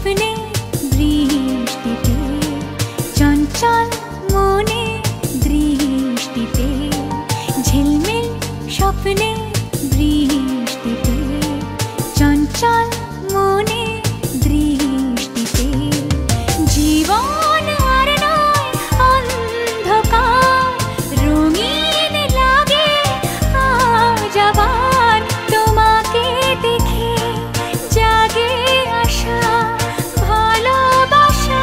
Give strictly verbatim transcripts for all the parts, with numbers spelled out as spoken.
স্বপ্নে বৃষ্টিতে চঞ্চল মনে দৃষ্টিতে ঝিলমিল স্বপ্নে বৃষ্টিতে চঞ্চল মনে দৃষ্টিতে জীবন আর নয় অন্ধকার রঙিন লাগে আজ আবার তোমাকে দেখে জাগে আশা ভালোবাসা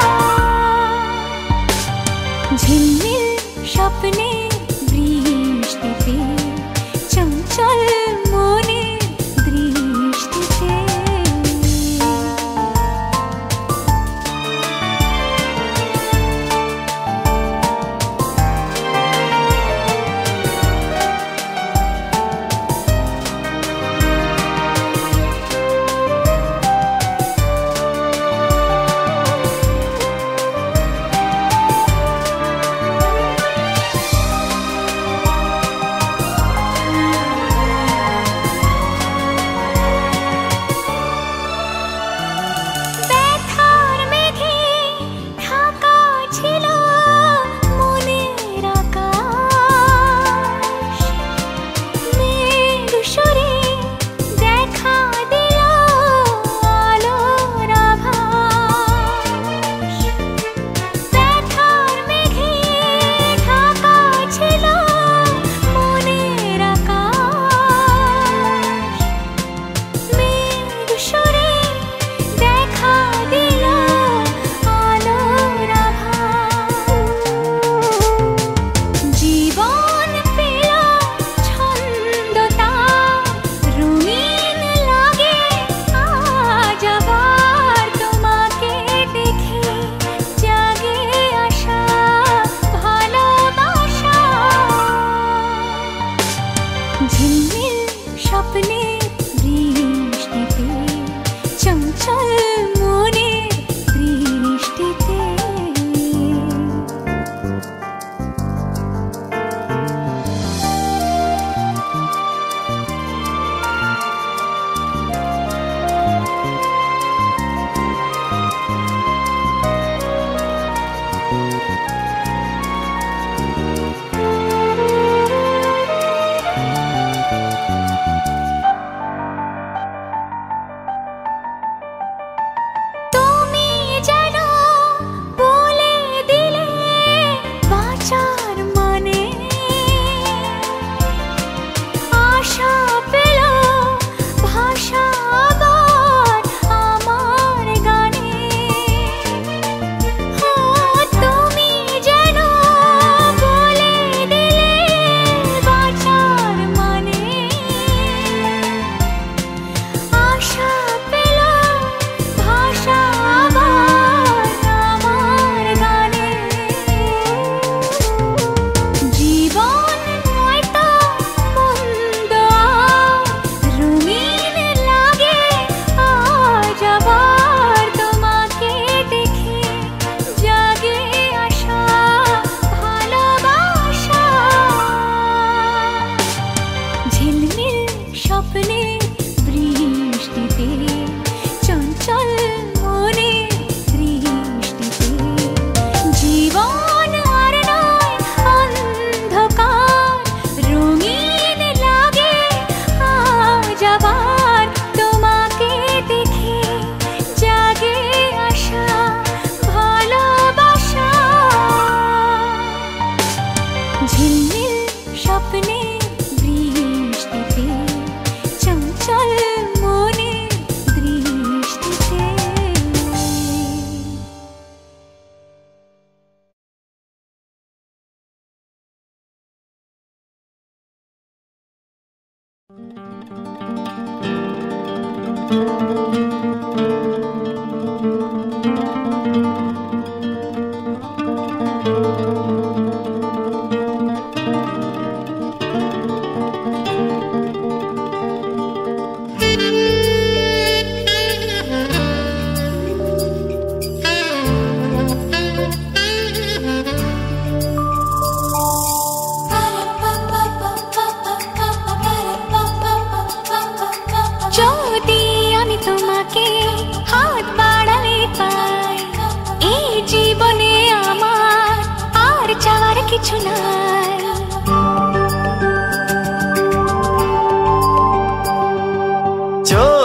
ঝিলমিল স্বপ্নে বৃষ্টিতে চঞ্চল মনে দৃষ্টিতে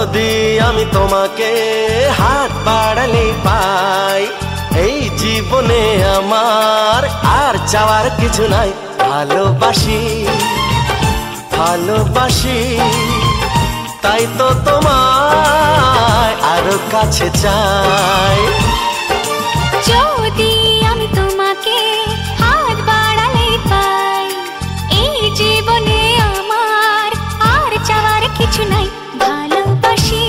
যদি আমি তোমাকে হাত বাড়ালে পাই, এই জীবনে আমার আর চাওয়ার কিছু নাই। ভালোবাসি ভালোবাসি তাই তো তোমায় আরো কাছে চাই। যদি আমি তোমাকে হাত বাড়ালে পাই, এই জীবনে আমার আর চাওয়ার কিছু নাই। ভালোবাসি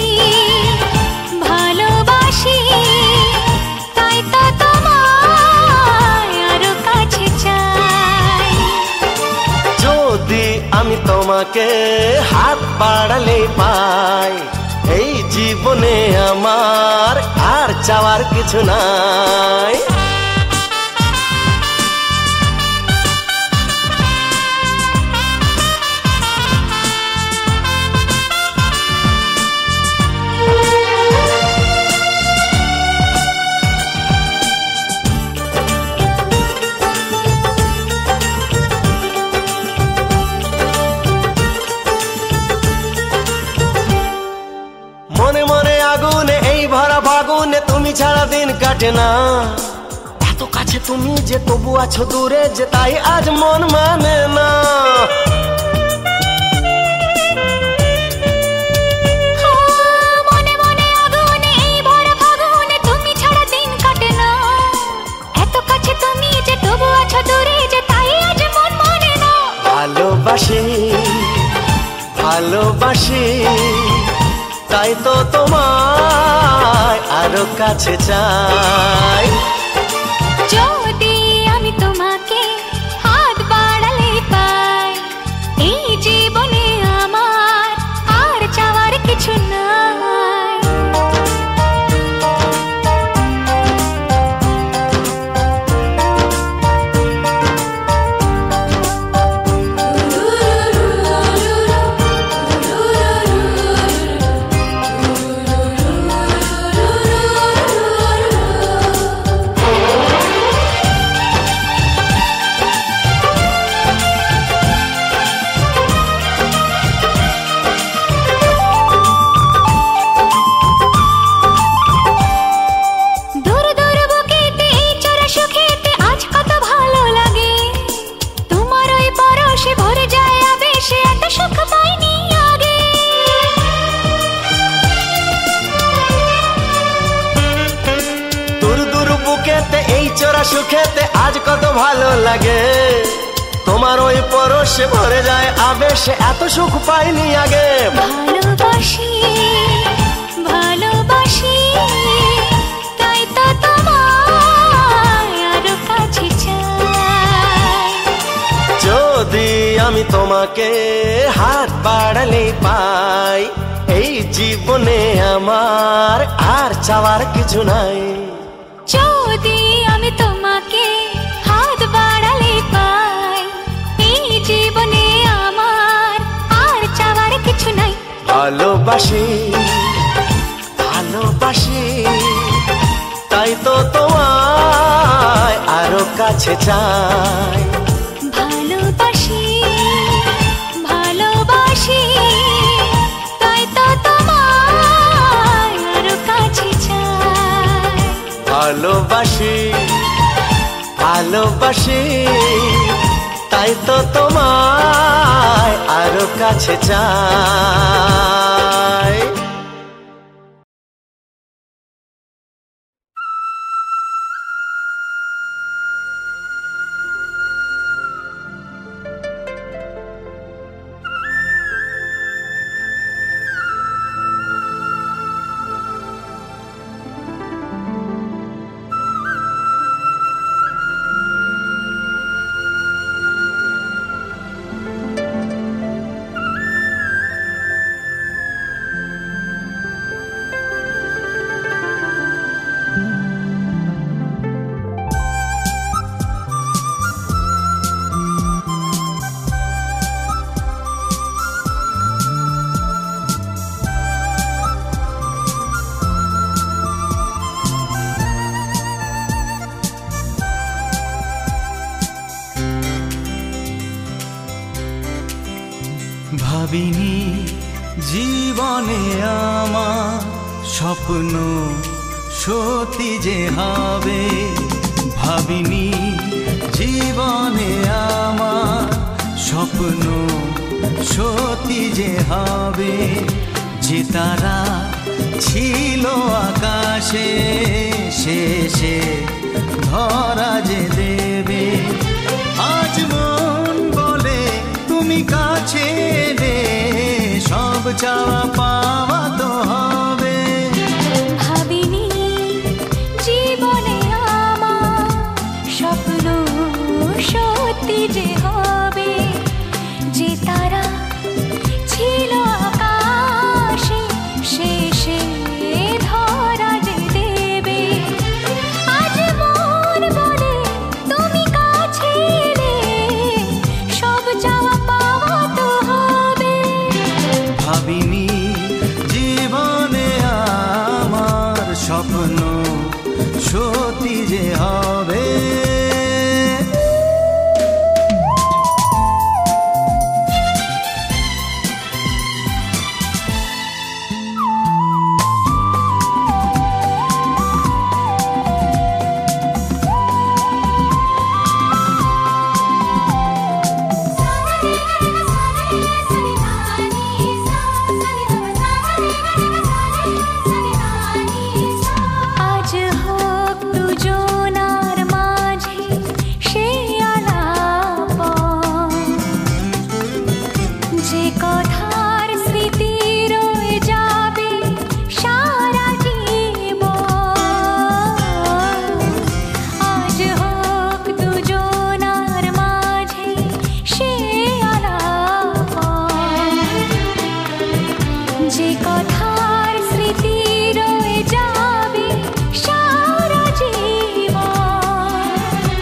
ভালোবাসি তাই তো তোমায় আরো কাছে চাই। যদি আমি তোমাকে হাত বাড়ালে পাই, এই জীবনে আমার আর চাওয়ার কিছু নাই। মনে মনে আগুনে এই ভরা ফাগুনে তুমি ছাড়া দিন কাটে না। এত কাছে তুমি যে তবু আছো দূরে, যে তাই আজ মন মানে না। মনে মনে আগুনে এই ভরা ফাগুনে তুমি ছাড়া দিন কাটে না। এত কাছে তুমি যে তবু আছো দূরে, যে তাই আজ মন মানে না। ভালোবাসি ভালোবাসি তাই তো তোমায় আরো কাছে চাই। যদি আমি তোমাকে হাত বাড়ালে পাই, এই জীবনে আমার আর চাওয়ার কিছু নাই। সুখেতে আজ কত ভালো লাগে, তোমার ওই পরশে ভরে যায় আবেশে, এত সুখ পাইনি আগে। ভালোবাসি ভালোবাসি তাই তো তোমায় আরো কাছে চাই। যদি আমি তোমাকে হাত বাড়ালে পাই, এই জীবনে আমার আর চাওয়ার কিছু নাই। যদি আমি তোমাকে হাত বাড়ালে পাই, এই জীবনে আমার আর চাওয়ার কিছু নাই। ভালোবাসি ভালোবাসি তাই তো তোমায় আরো কাছে চাই। ভালোবাসি ভালোবাসি তাই তো তোমায় আরো কাছে চাই। ভালোবাসি ভালোবাসি তাই তো তোমায় আরো কাছে চাই। ভাবিনি জীবনে আমার স্বপ্ন সত্যি যে হবে, ভাবিনি জীবনে আমার স্বপ্ন সত্যি যে হবে। যে তারা ছিল আকাশে শেষে ধরা যে দেবে। আজ মন বলে তুমি কাছে এলে, সব চাওয়া পাওয়া তো হবে। ভাবিনি জীবনে আমার স্বপ্ন সত্যি যে হবে। যে তারা ছিল আকাশে শেষে ধরা যে দেবে। আজ মন বলে তুমি কাছে এলে, সব চাওয়া পাওয়া তো হবে। ভাবিনি জীবনে আমার স্বপ্ন সত্যি যে হবে। আজ হোক দুজনার মাঝে সে আলাপন, যে কথার স্মৃতি রয়ে যাবে সারা জীবন। আজ হোক দুজনার মাঝে সে আলাপন, যে কথার স্মৃতি রয়ে যাবে সারা জীবন।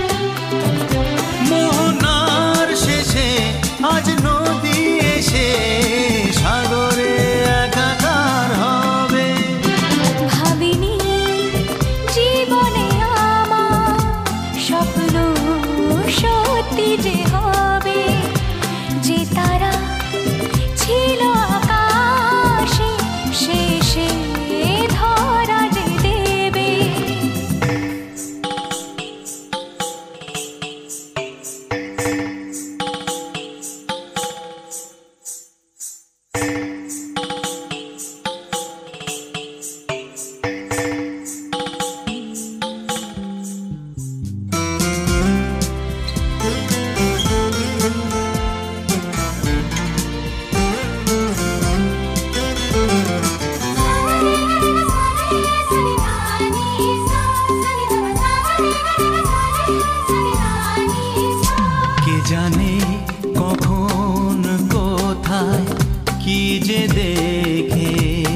মোহনার শেষে আজ নদী এসে সাগরে একাকার হবে। ভাবিনি জীবনে আমার স্বপ্ন সত্যি যে হবে। যে তারা ছিল আকাশে শেষে ধরা যে দেবে। কে জানে কখন কোথায় কি যে দেখে,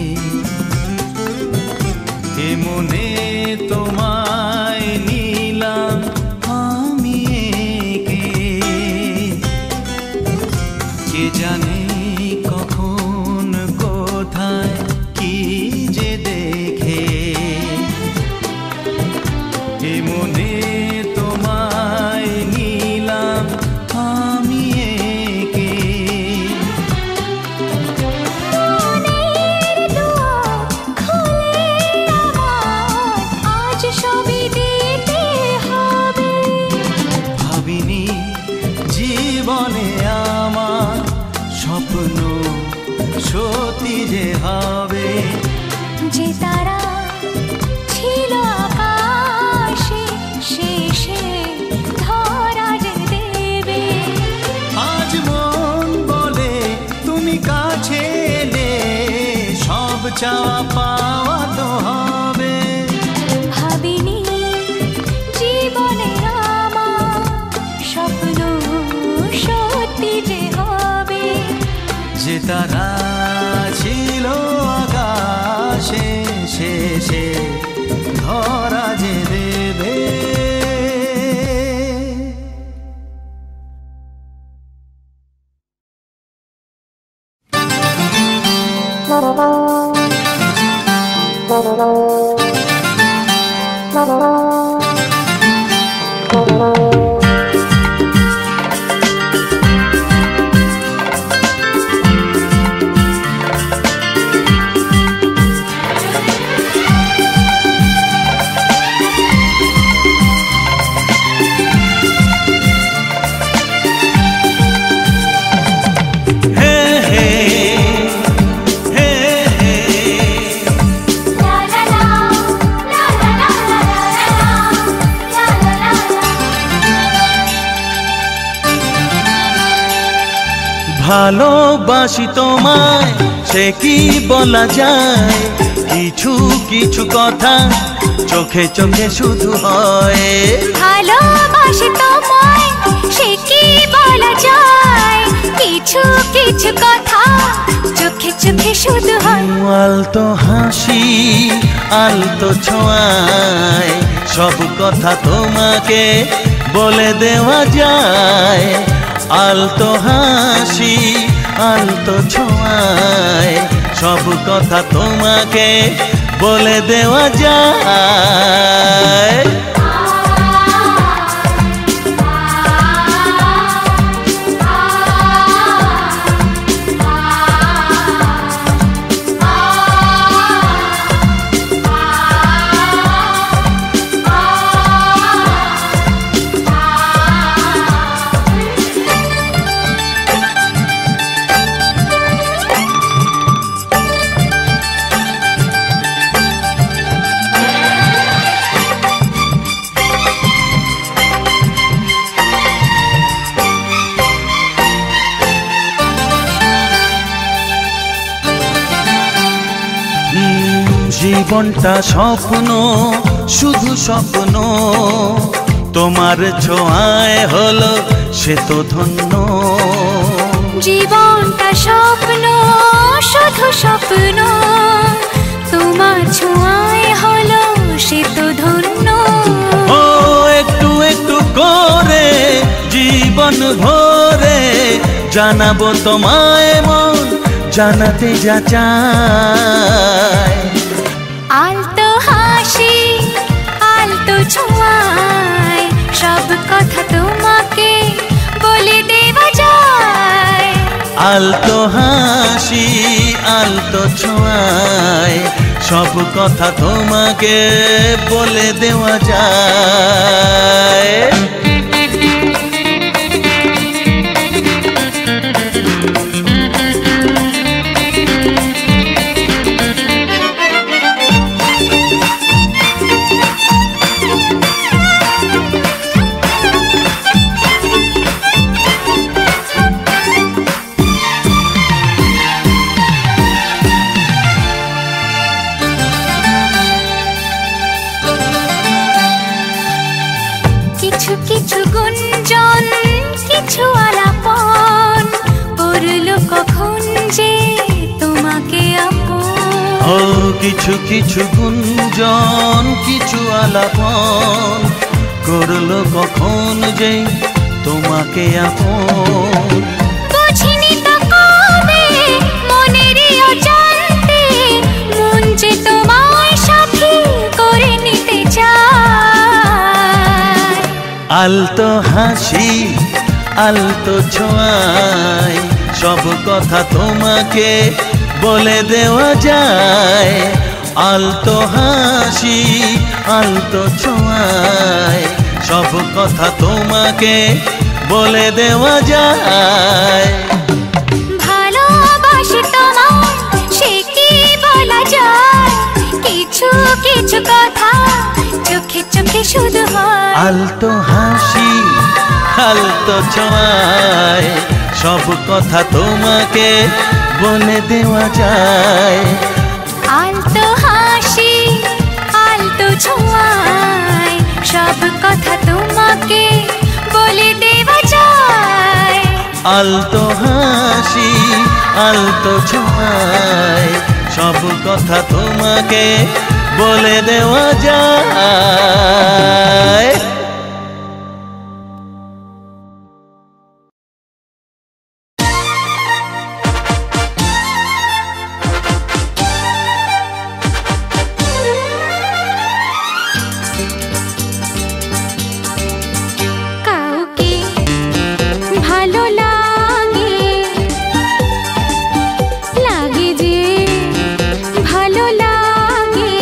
এ মনে তোমায় নিলাম আমি একে। কে জানে কখন কোথায় কি যে দেখে, এ মনে তোমায় নিলাম আমি একে। মনের দুয়ার খুলে আমার আজ সবই দিতে হবে। ভাবিনি জীবনে আমার স্বপ্ন সত্যি যে হবে। যে তারা ছিল আকাশে শেষে ধরা যে দেবে। আজ মন বলে তুমি কাছে এলে, সব চাওয়া পাওয়া তো হবে। ভাবিনি জীবনে আমার স্বপ্ন সত্যি যে হবে। যে তারা ছিল আকাশে শেষে ধরা যে দেবে। ভালোবাসি তোমায় সে কি বলা যায়, কিছু কিছু কথা চোখে চোখে শুধু হয়। ভালোবাসি তোমায় সে কি বলা যায়, কিছু কিছু কথা চোখে চোখে শুধু হয়। আলতো হাসি আলতো ছোঁয়ায় সব কথা তোমাকে বলে দেওয়া যায়। আলতো হাসি আলতো ছোঁয়ায় সব কথা তোমাকে বলে দেওয়া যায়। জীবনটা স্বপ্ন শুধু স্বপ্ন, তোমার ছোঁয়ায় হলো সে তো ধন্য। জীবনটা স্বপ্ন শুধু স্বপ্ন, তোমার ছোঁয়ায় হলো সে তো ধন্য। ও একটু একটু করে জীবন ভরে জানাবো তোমায় মন জানাতে যা চায়। আলতো হাসি আলতো ছোঁয়ায় সব কথা তোমাকে বলে দেওয়া যায়। আলতো হাসি আলতো ছোঁয়ায় সব কথা তোমাকে বলে দেওয়া যায়। কিছু কিছু গুঞ্জন কিছু আলাপন করলো কখন যে তোমাকে আপন। ও কিছু কিছু গুঞ্জন কিছু আলাপন করলো কখন যে তোমাকে আপন। বুঝিনি তো কবে মনেরই অজান্তে মন যে তোমায় সাথী করে নিতে চায়। আলতো হাসি আলতো ছোঁয়ায় সব কথা তোমাকে বলে দেওয়া যায়। আলতো হাসি আলতো ছোঁয়ায় সব কথা তোমাকে বলে দেওয়া যায়। ভালোবাসি তোমায় সে কি বলা যায়, কিছু কিছু কথা চোখে চোখে শুধু হয়। আলতো হাসি আলতো ছোঁয়ায় সব কথা তোমাকে বলে দেওয়া যায়। আলতো হাসি আলতো ছোঁয়ায় সব কথা তোমাকে বলে দেওয়া যায়। আলতো হাসি আলতো ছোঁয়ায় সব কথা তোমাকে বলে দেওয়া যায়। কাউকে ভালো লাগে লাগে যে ভালো লাগে,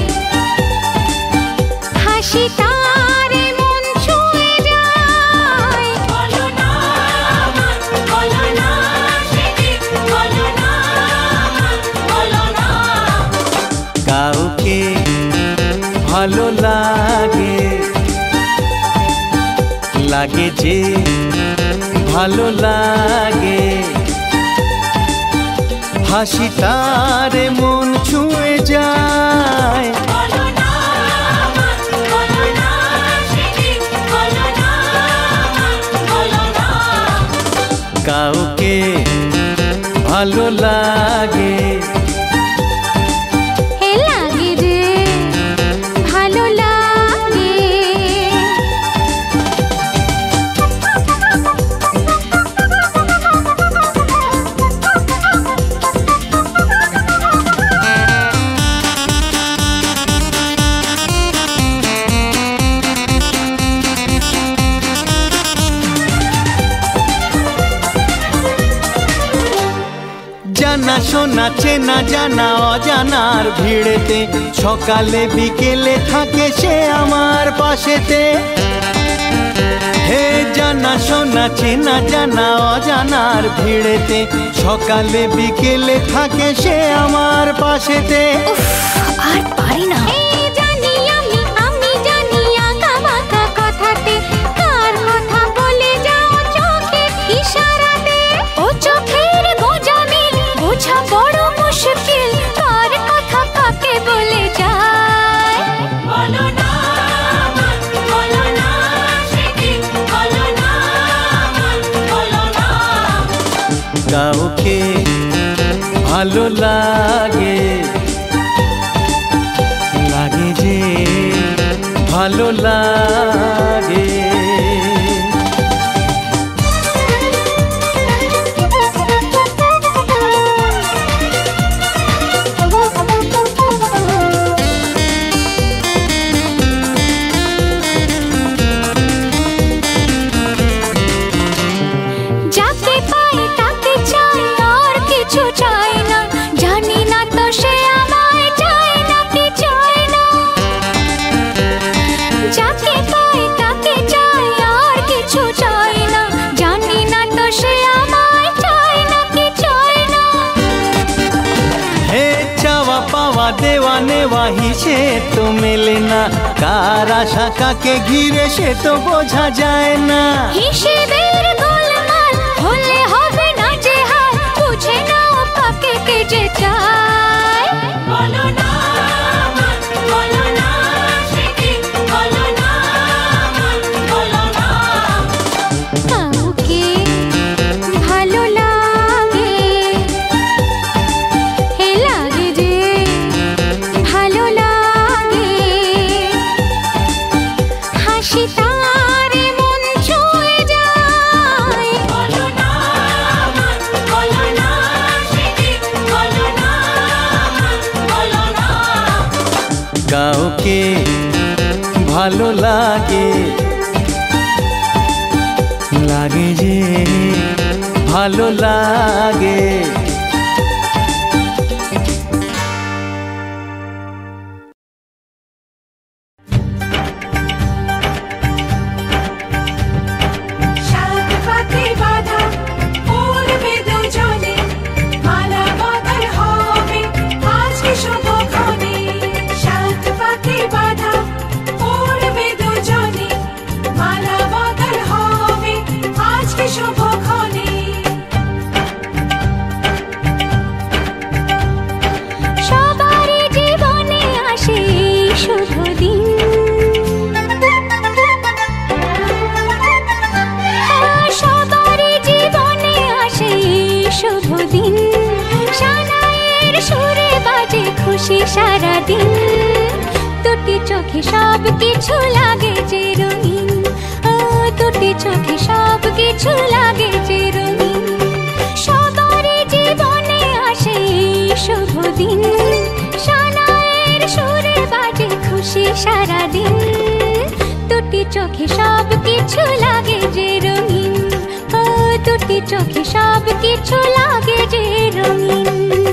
হাসি তার মন ছুঁয়ে যায়। বলো না বলো না সেদিন বলো না বলো না। কাউকে ভালো লাগে লাগে যে ভালো লাগে, হাসি তারে মন ছুঁয়ে যায়। কাউকে ভালো লাগে লাগে রে ভালো লাগে। জানা শোনা চেনা জানা অজানার ভিড়েতে সকালে বিকেলে থাকে সে আমার পাশেতে। হে জানা শোনা চেনা জানা অজানার ভিড়েতে সকালে বিকেলে থাকে সে আমার পাশেতে। আর পারি না। জানি আমি আমি জানি আঁকা বাঁকা কথাতে কার কথা বলে যাও চোখের ইশারাতে। ও চোখের গোজামিল বোঝা বড় মুশকিল, কার কথা কাকে বলে যায়। বলো না বলো না সেদিন বলো না বলো না। কাউকে ভালো লাগে লাগে যে ভালো লাগে। যাকে পাই তাকে চাই আর কিছু চাই না, জানি না তো সে আমায় চায় না কি চায় না। যাকে পাই তাকে চাই আর কিছু চাই না, জানি না তো সে আমায় চায় না কি চায় না। হে চাওয়া পাওয়া দেওয়া নেওয়া হিসেব তো মেলে না, কার আশা কাকে ঘিরে সে তো বোঝা যায় না। হিসেবের গোলমাল হলে হবে না যে হাল, বুঝে নাও কাকে কে যে চায়। বলো না বলো না সেদিন বলো না বলো না। কাউকে ভালো লাগে হে লাগে যে ভালো লাগে। হাসি তারে মন ছুঁয়ে যায়। বলো না বলো না সেদিন বলো না বলো না। কাউকে ভালো লাগে লাগে যে ভালো লাগে। সাত পাতে বাঁধা উড়বে দুজনে, মালা বদল হবে আজকে শুভক্ষণে। সাত পাতে বাঁধা উড়বে দুজনে, মালা বদল হবে আজকে শুভক্ষণে। সবারই জীবনে আসে এই শুভ দিন, সবারই জীবনে আসে এই শুভ দিন। সানাইয়ের সুরে বাজে খুশি সারাদিন, দুটি চোখে সব কিছু লাগে যে রঙিন। ও দুটি চোখে সব কিছু লাগে যে রঙিন। সবারই জীবনে আসে এই শুভ দিন, সানাইয়ের সুরে বাজে খুশি সারাদিন, দুটি চোখে সব কিছু লাগে যে রঙিন। ও দুটি চোখে সব কিছু লাগে যে রঙিন।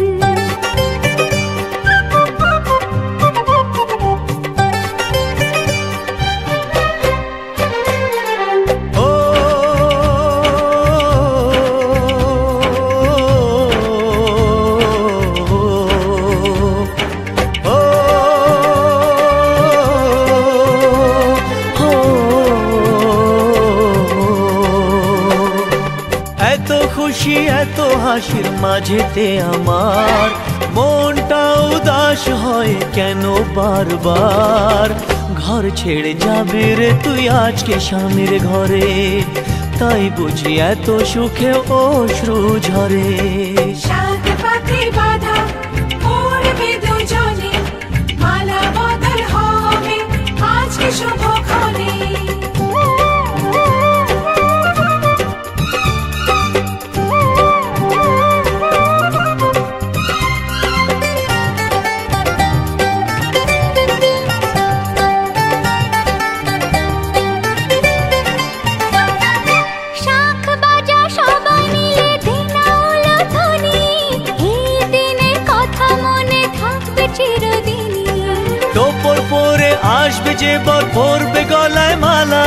ও এত খুশি এত হাসির মাঝেতে আমার মনটা উদাস হয় কেন বারবার। ঘর ছেড়ে যাবে রে তুই আজকে স্বামীর ঘরে, তাই বুঝি এত সুখে অশ্রু ঝরে। সাত পাতে বাঁধা পড়বে দুজনে, মালা বদল হবে আজকে শুভক্ষণে। টোপর পরে আসবে যে বর পরবে গলায় মালা,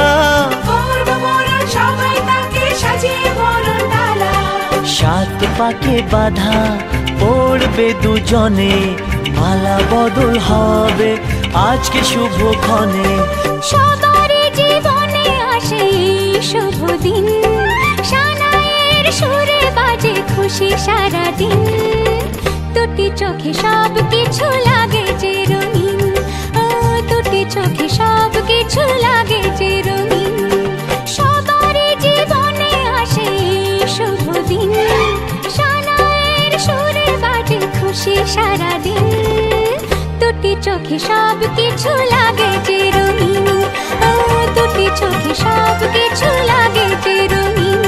সবাই তাকে সাজিয়ে বরণ ডালা। সাত পাকে বাঁধা পড়বে দুজনে, মালা বদল হবে আজকে শুভক্ষণে। সবার জীবনে আসে শুভ দিন, সানাইয়ের সুরে বাজে খুশি সারাদিন। দুটি চোখে সব কিছু লাগে যে রঙিন, ও দুটি চোখে সব কিছু লাগে যে রঙিন। সবার জীবনে আসে শুভ দিন, সানাইয়ের সুরে বাজে খুশি সারাদিন। দুটি চোখে সব কিছু লাগে যে রঙিন, ও দুটি চোখে সব কিছু লাগে যে রঙিন।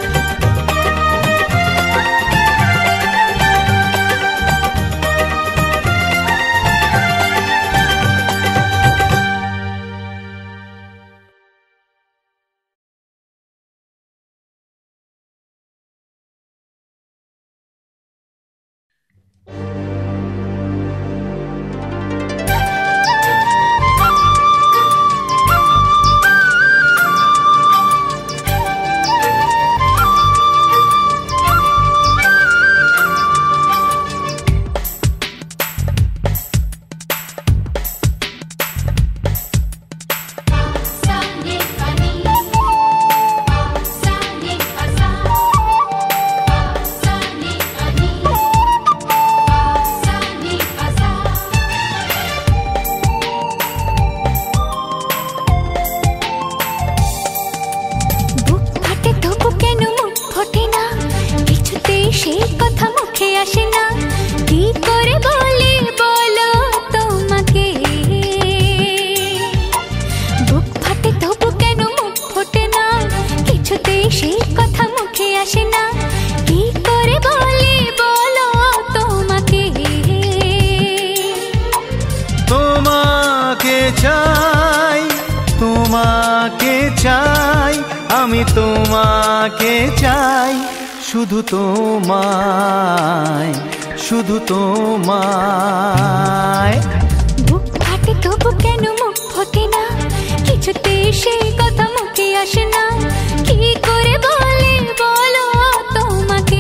চাই তোমাকে চাই আমি তোমাকে চাই শুধু তোমায় শুধু তোমায় বুক ফাটে তবু কেন মুখ ফোটে না কিছুতে সেই কথা মুখে আসে না কি করে বলে বলো তোমাকে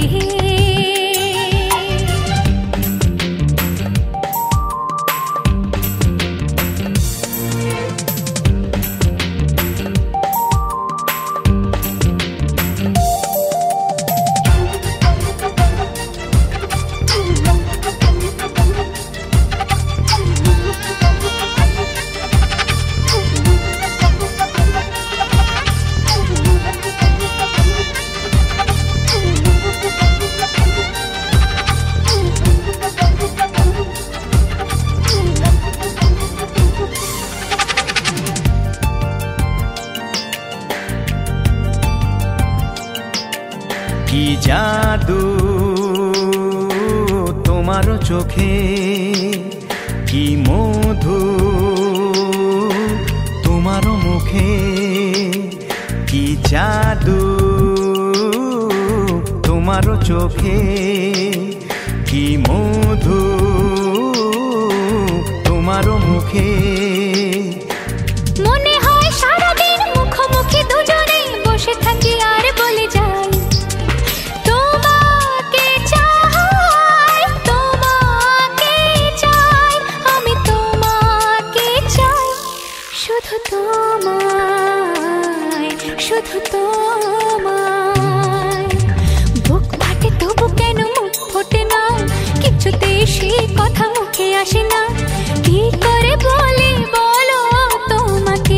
কি জাদু তোমার চোখে কি মধু তোমার মুখে কি জাদু তোমার চোখে কি মধু তোমার মুখে মনে হয় সারাদিন মুখোমুখি দুজনে বসে থাকি আর বলে যাই তোমাকে চাই তোমাকে চাই আমি তোমাকে চাই শুধু তোমায় শুধু তোমায় বুক ফাটে তবু আসে না কি করে বলি বলো তোমাকে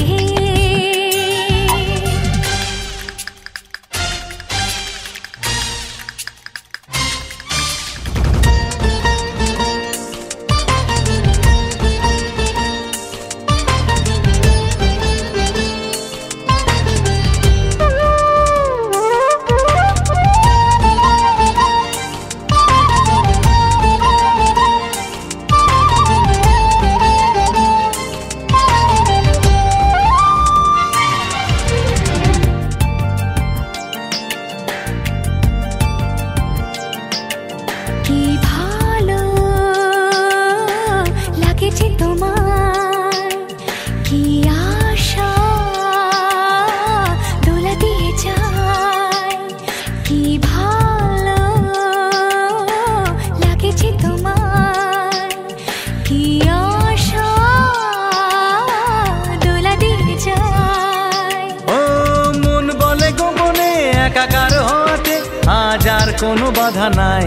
কোনো বাধা নাই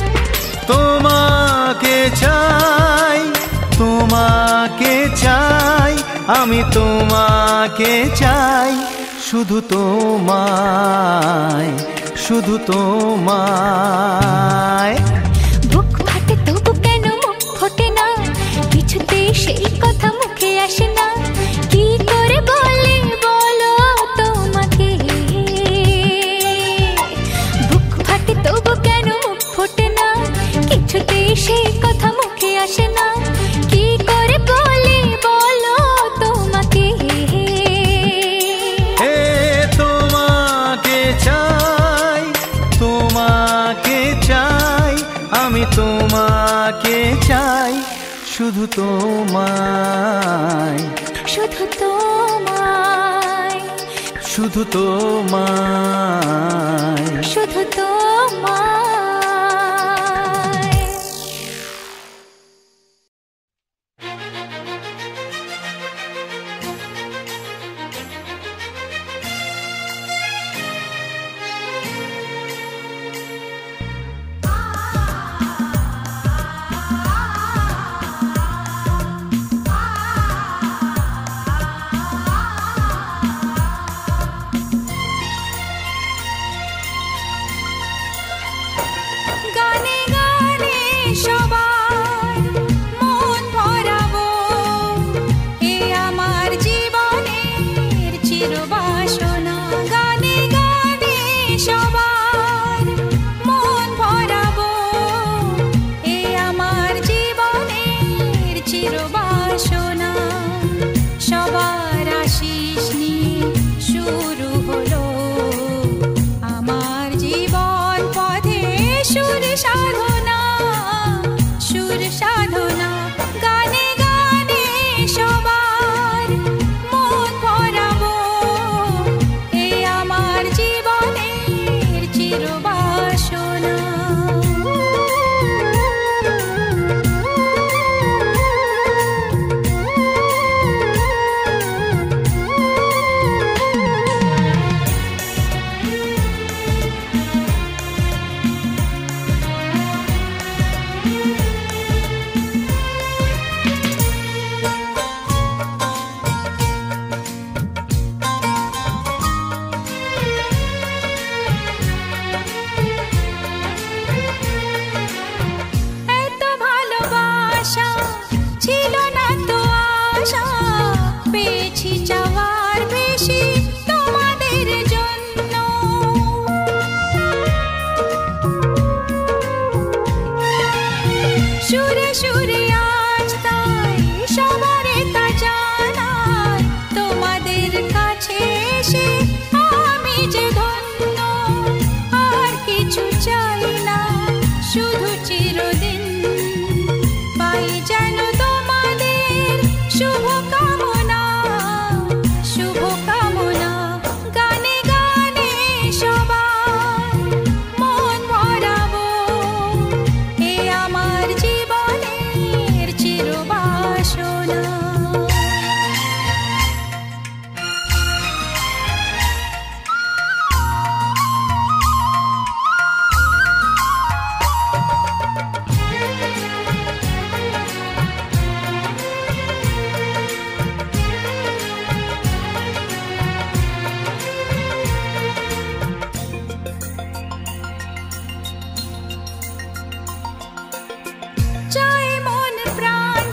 তোমাকে চাই তোমাকে চাই আমি তোমাকে চাই শুধু তোমায় শুধু তোমায় বুক ফাটে তবু কেন মুখ ফোটে না কিছুতে সেই কথা মুখে আসে না কি করে বলি বলো তোমাকে তবু কেন মুখ ফোটে না কিছুতে সেই কথা মুখে আসে না কি করে বলি বলো তোমাকে হে তোমাকে চাই তোমাকে চাই আমি তোমাকে চাই শুধু তোমায় শুধু তোমায় শুধু তোমায় শুধু তোমায়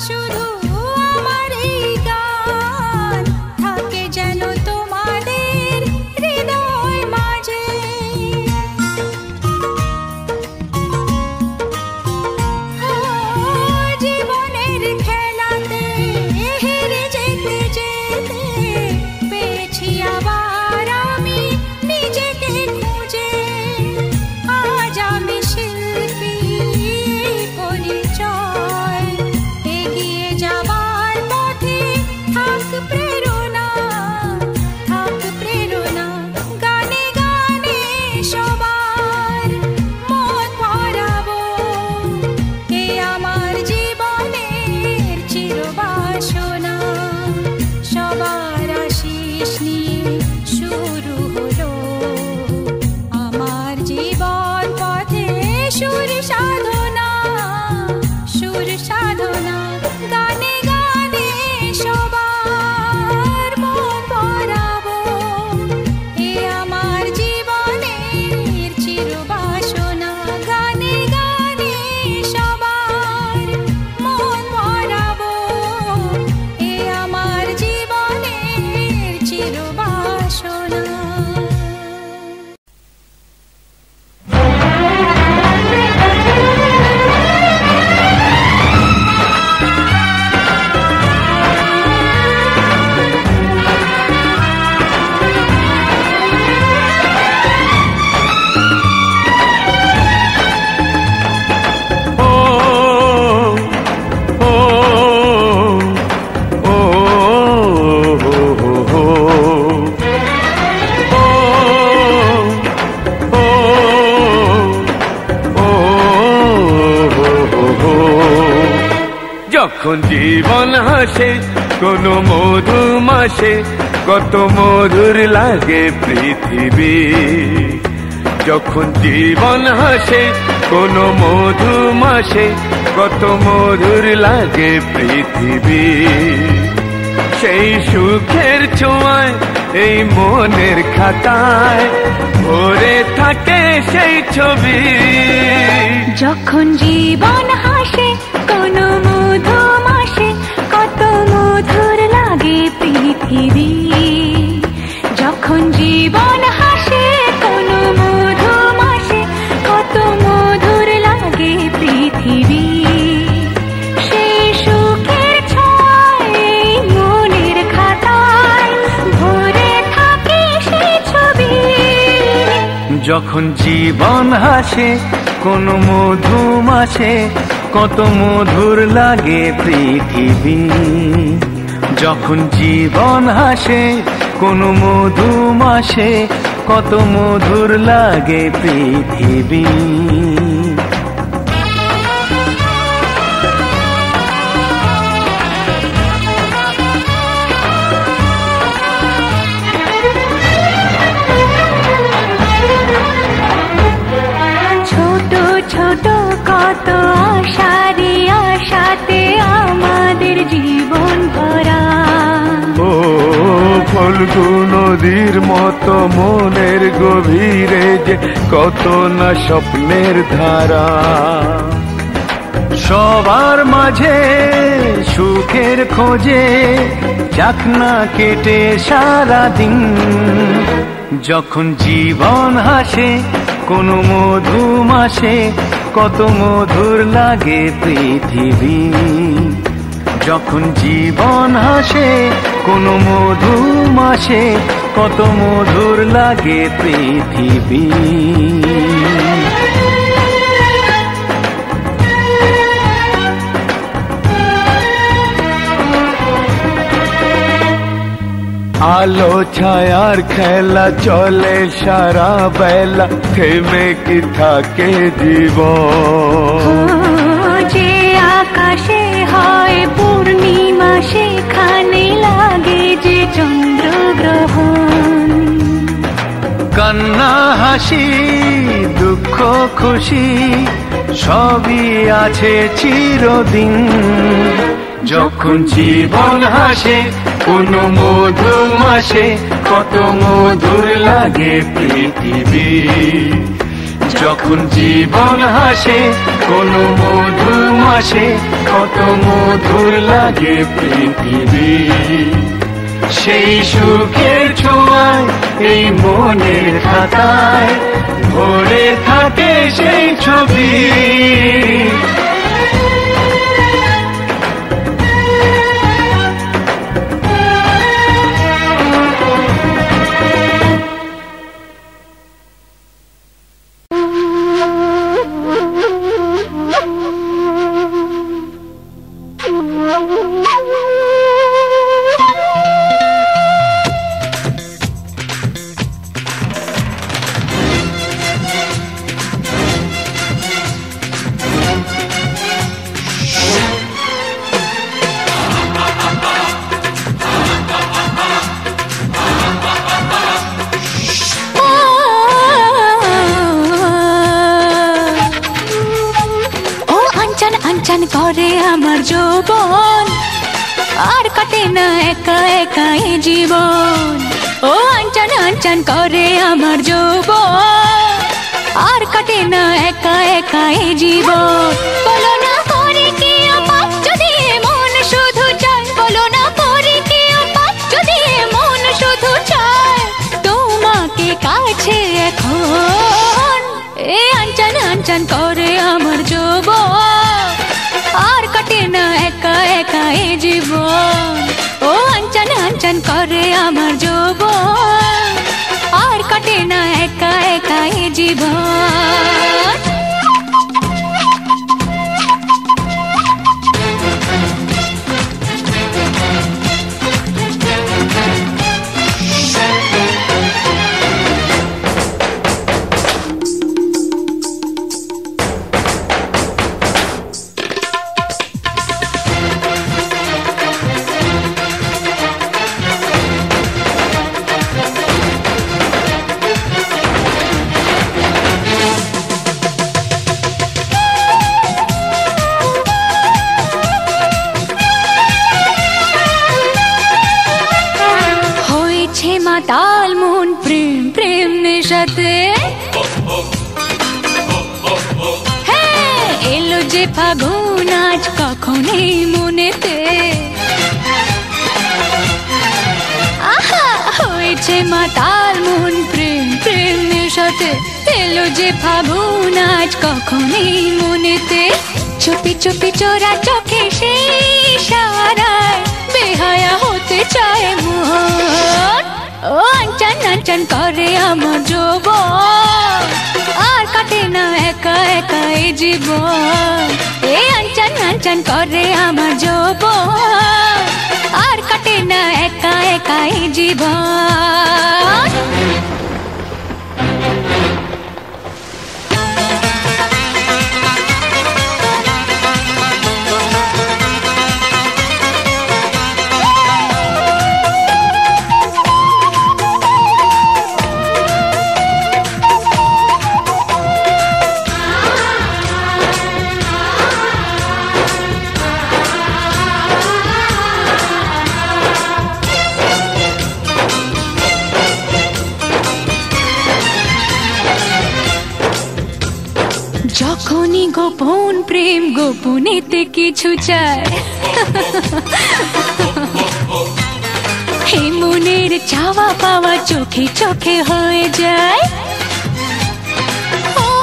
শুধু আমার এই গান থাকে যেন তোমাদের হৃদয় মাঝে। জীবনের খেলাতে হেরে যেতে যেতে পেয়েছি আবার আমি নিজেকে খুঁজে। আজ আমি শিল্পী পরিচয়, এগিয়ে যাবার পথে থাক প্রেরণা, থাক প্রেরণা। গানে গানে সবার মন ভরাবো, এ আমার জীবনের চিরবাসনা। সবার আশিস নিয়ে শুরু হলো আমার জীবন পথে সুর সাধনা, সুর সাধনা। গানে গানে সবার মন ভরাবো, এ আমার জীবনের চিরবাসনা। গানে গানে সবার মন ভরাবো, এ আমার জীবনের চিরবাসনা। যখন জীবন হাসে কোনো মধুমাসে, কত মধুর লাগে পৃথিবী। যখন জীবন হাসে কোনো মধুমাসে, কত মধুর লাগে পৃথিবী। সেই সুখের ছোঁয়ায় এই মনের খাতায় ভরে থাকে সেই ছবি। যখন জীবন হাসে কোনো মধুমাসে, কত মধুর লাগে পৃথিবী। যখন জীবন হাসে কোনো মধুমাসে, কত মধুর লাগে পৃথিবী। সেই সুখের ছোঁয়ায় মনের খাতায় ভরে থাকে সেই ছবি। যখন জীবন হাসে কোনো মধুমাসে, কত মধুর লাগে পৃথিবী। যখন জীবন হাসে কোনো মধুমাসে, কত মধুর লাগে পৃথিবী। ছোট ছোট কত আশারে আশাতে আমাদের জীবন ভরা। ও ফল্গু নদীর মতো মনের গভীরে যে কত না স্বপ্নের ধারা। সবার মাঝে সুখের খোঁজে যাক না কেটে সারাদিন। যখন জীবন হাসে কোনো মধুমাসে, কত মধুর লাগে পৃথিবী। যখন জীবন হাসে কোনো মধুমাসে, কত মধুর লাগে পৃথিবী। আলো ছায়ার খেলা চলে সারা বেলা, থেমে কি থাকে জীবন। যে আকাশে হয় পূর্ণিমা, সেখানে লাগে যে চন্দ্রগ্রহণ। কান্না হাসি দুঃখ খুশি সবই আছে চিরদিন। যখন জীবন হাসে কোনো মধুমাসে, কত মধুর লাগে পৃথিবী। যখন জীবন হাসে কোনো মধু মাসে কত মধুর লাগে পৃথিবী সেই সুখের ছোঁয়ায় এই মনের খাতায় ভরে থাকে সেই ছবি করে আমার যৌবন আর কাটে না একা একাই জীবন ও আনচান আনচান করে আমার যৌবন আর কাটে না একা একাই জীবন বলো না করে কি আপা যদি মন শুধু চায় বলো না করে কি আপা যদি মন শুধু চায় তোমাকে কাছে এখন এ আনচান আনচান করে আমার যৌবন আর কাটে না একা একা এই জীবন ও আনচান আনচান করে আমার যৌবন আর কাটে না একা একা এই জীবন মাতাল মন প্রেম প্রেম নেশাতে হ্যাঁ এলো যে ফাগুন আজ কখনই মনেতে আহা হয়েছে মাতাল মন প্রেম প্রেম নেশাতে এলো যে ফাগুন আজ কখনই মনেতে চুপি চুপি চোরা চোখে সেই ইশারায় বেহায়া হতে চায় মন ও আনচান আনচান করে আমার যৌবন আর কাটে না একা একা এই জীবন এ আনচান আনচান করে আমার যৌবন আর কাটে না একা একা এই জীবন যখনই গোপন প্রেম গোপনেতে কিছু চায় এই মনের চাওয়া পাওয়া চোখে চোখে হয়ে যায় ও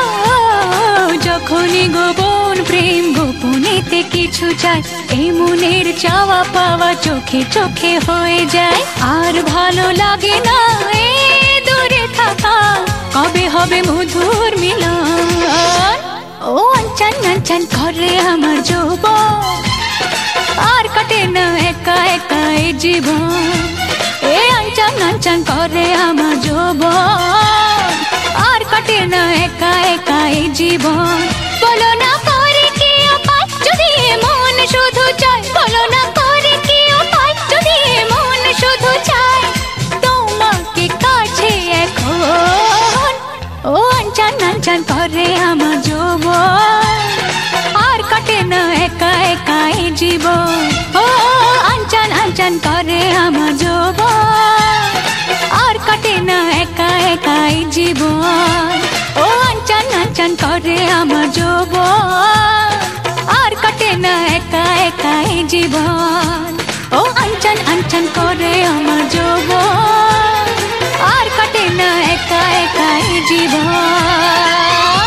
যখনই গোপন প্রেম গোপনেতে কিছু চায় এই মনের চাওয়া পাওয়া চোখে চোখে হয়ে যায় আর ভালো লাগে না এই দূরে থাকা কবে হবে মধুর মিলন ও আনচান আনচান করে আমার যৌবন আর কাটে না একা একা এই জীবন এ আনচান আনচান করে আমার যৌবন আর কাটে না একা একা এই জীবন বলো না করে কি আপা যদি মন শুধু চায় বলো না করে কি আপা যদি মন শুধু চায় তোমাকে কাছে এখন ও আনচান আনচান করে আমার যৌবন আর কাটে না একা একা এই জীবন ও আনচান আনচান করে আমার যৌবন আর কাটে না একা একা এই জীবন ও আনচান আনচান আনচান করে আমার যৌবন, আর কাটে না একা একা এই জীবন। ও আনচান আনচান করে আমার যৌবন, আর কাটে না একা একা এই জীবন।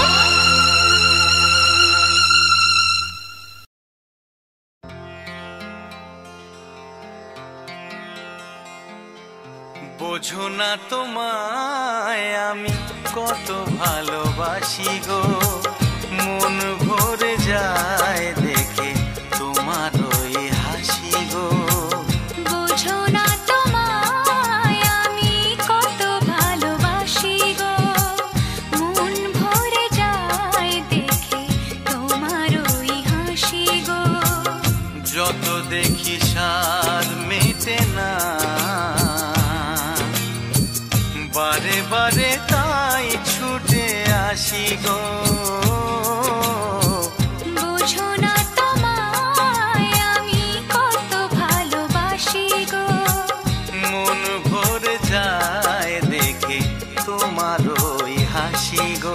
বোঝো না তোমায় আমি কত ভালোবাসি গো, মন ভরে যায় দেখে তোমার ওই হাসি গো। বোঝো না তোমায় আমি কত ভালোবাসি গো, মন ভরে যায় দেখে তোমার ওই হাসি গো। যত দেখি স্বাদ মেটে না, বারে বারে তাই ছুটে আসি গো। বোঝো না তোমায় আমি কত ভালোবাসি গো, মন ভরে যায় দেখে তোমার ওই হাসি গো।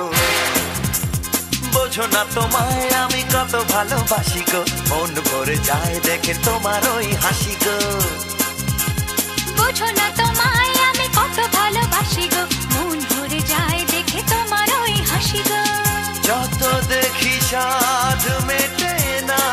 বোঝো না তোমায় আমি কত ভালোবাসি গো, মন ভরে যায় দেখে তোমার ওই হাসি গো। বোঝো না তোমায় আমি কত ভালোবাসি গো, মন ভরে যায় দেখে তোমার ওই হাসি গো। যত দেখি সাধ মেটে না,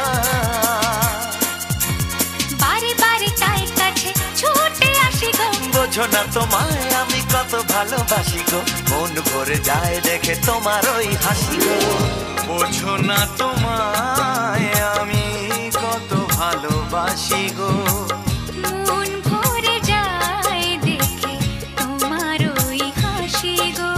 বারে বারে তাই কাছে ছুটে আসি গো। বোঝো না তোমায় আমি কত ভালোবাসি গো, মন ভরে যায় দেখে তোমার ওই হাসি গো। বোঝো না তোমায় আমি কত ভালোবাসি গো, মন ভরে যায় দেখে তোমার ওই হাসি গো।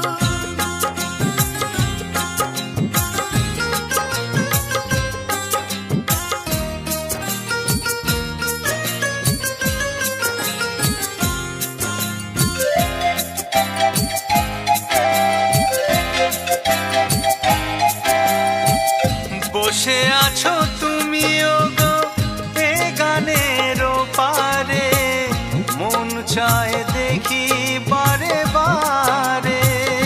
বসে আছো তুমিও গো এ গানের পারে, মন চায় দেখি বারে বারে।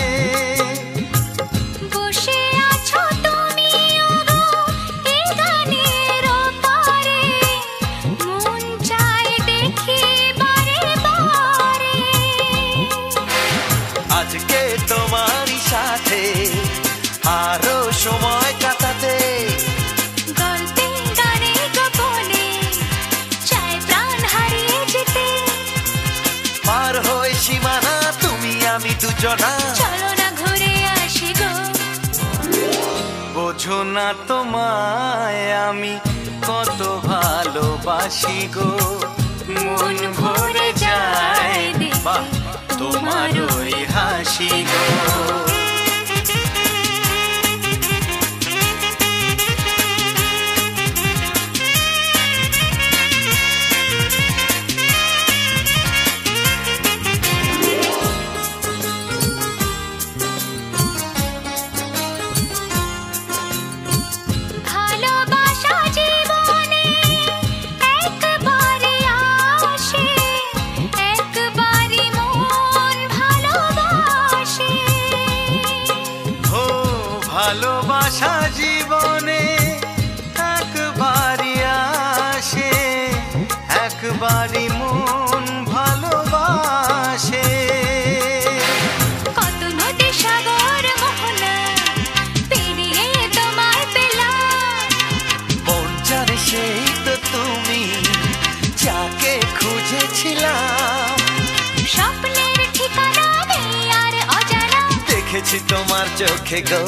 বসে আছো তুমি গো এই গানের পারে, মন চায় দেখি বারে বারে। আজকে তোমারই সাথে আরো সময় কাটাতে, গল্পে গানে গোপনে চায় প্রাণ হারিয়ে যেতে। পার হয়ে সীমানা তুমি আমি দুজনা, চলো না ঘুরে আসি গো। বোঝো না তোমায় আমি কত ভালোবাসি গো, মন ভরে যায় বাহ তোমার ওই হাসি গো। ভালোবাসা জীবনে একবারে আসে, একবারই মন ভালোবাসে। ও ভালোবাসা জীবনে একবারই আসে, একবারই মন ভালোবাসে। কত নদী সাগর মোহনা পেরিয়ে তোমায় পেলাম, মন জানে সেই তো তুমি যাকে খুঁজেছিলাম। স্বপ্নের ঠিকানা নেই আর অজানা, দেখেছি তোমার চোখে গো।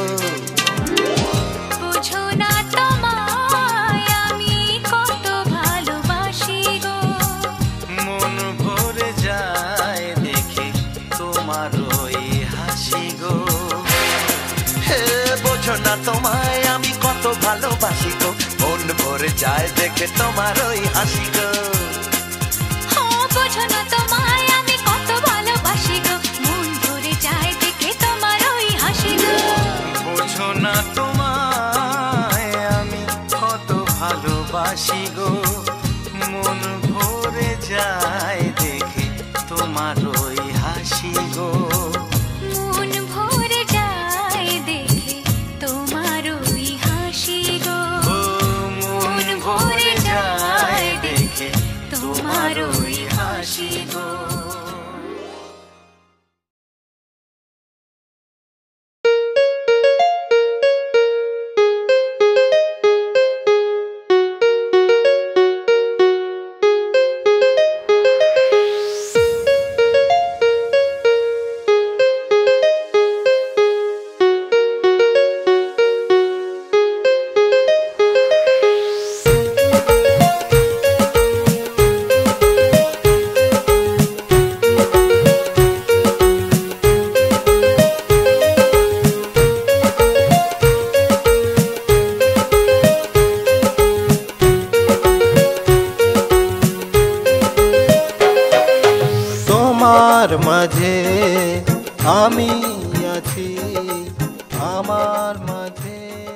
বুঝো না তোমায় আমি কত ভালোবাসি গো, মন ভরে যায় দেখে তোমার ওই হাসি গো। হে বোঝো না তোমায় আমি কত ভালোবাসি গো, মন ভরে যায় দেখে তোমার ওই হাসি গো। ও বুঝো না তোমায় আমি কত ভালোবাসি গো, মন ভরে যায় দেখে তোমার ওই হাসি গো। বোঝো না তোমায় আমি কত ভালোবাসি গো, মন ভরে যায় দেখে তোমার ওই হাসি গো। মন ভরে যায় মাঝে আমি আছি আমার মাঝে।